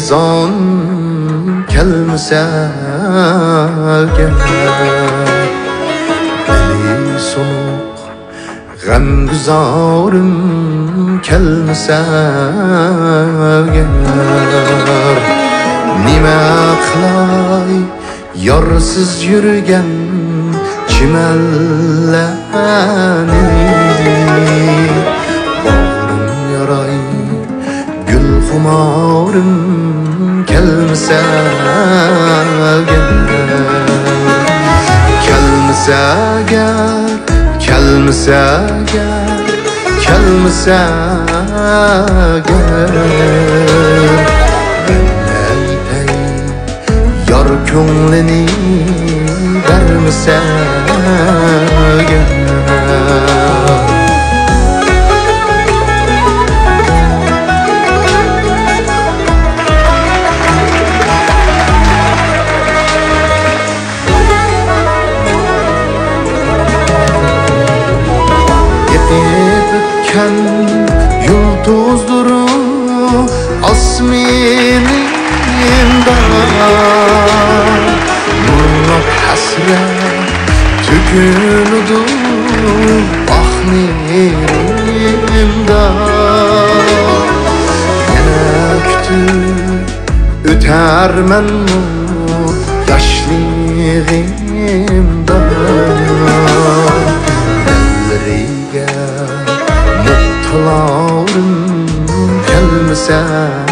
zon kelmese gel. Deli sonuq g'amguzorım kelmese gel. Nima qilay yorsiz yurgan çimenlerini, bağrım yaray gül xumarım kelmese gel. Kelmese gel, kelmese gel, kelmese gel. Yar ko'nglini vermese gel. Yetip ötken yulduzları asminimde, nurluk hasret tükünüdü bahnimde. Yana kütüp ötermen nur yaşlığımda. Elleriga muhtalarım kelmese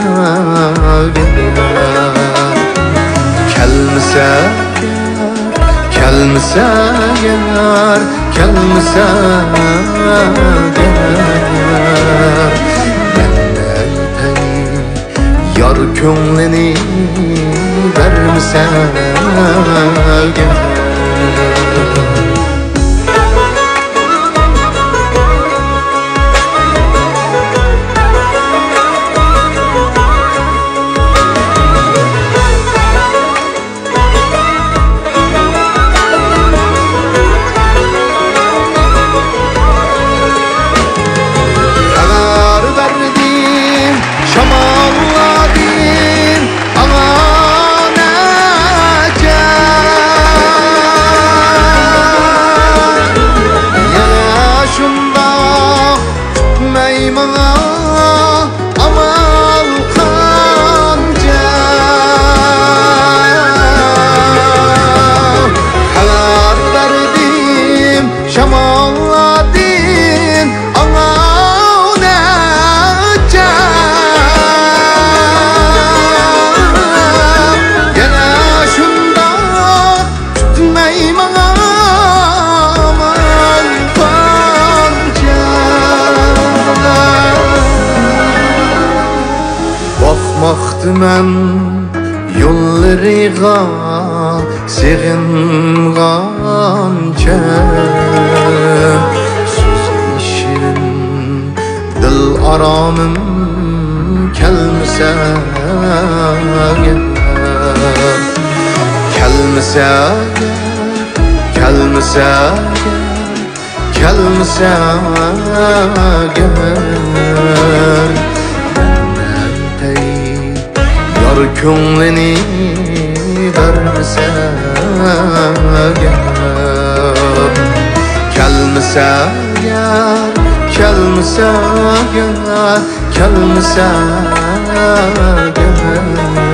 gel. Kelmese gel, kelmese gel, kelmese gel. Menden pey yar ko'nglini vermese gel. Bakmaqtıman yollariga sig'ingancha, so'zli shirin dil aromim kelmese gel. Kelmese gel, kelmese gel, kelmese gel. Yar ko'nglini vermese gel. Kelmese gel, kelmese gel, kelmese gel.